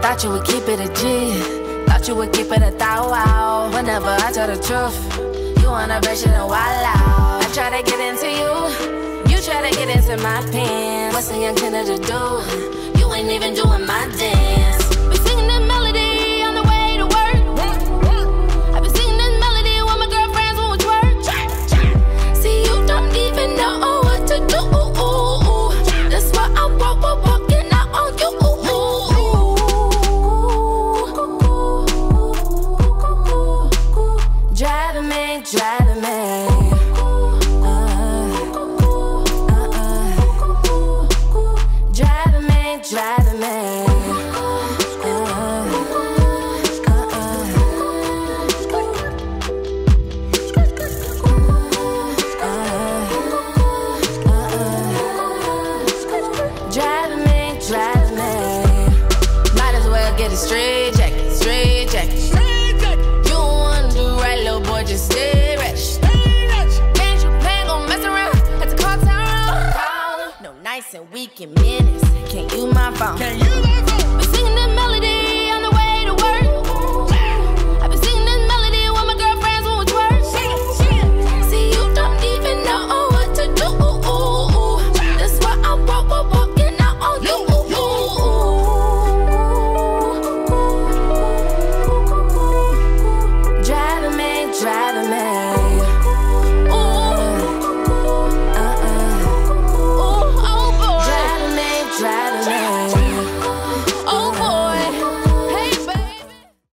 Thought you would keep it a G. Thought you would keep it a thou wow. Whenever I tell the truth, you wanna bet shit and wild out. I try to get into you, you try to get into my pants. What's a young killer to do? You ain't even doing my dance. We singing this melody on the way to work. I've been singing this melody with my girlfriends when we twerk. See, you don't even know what to do. That's why I'm walking out on you. Driving me, driving me. Driving me, driving me. Driving me, driving me. Might as well get a straight jacket, straight jacket. You don't wanna do right, little boy, just stay ratchet. Can't you play, gon' mess around at the car town? No nights and weekend minutes. Can't use my phone. We singing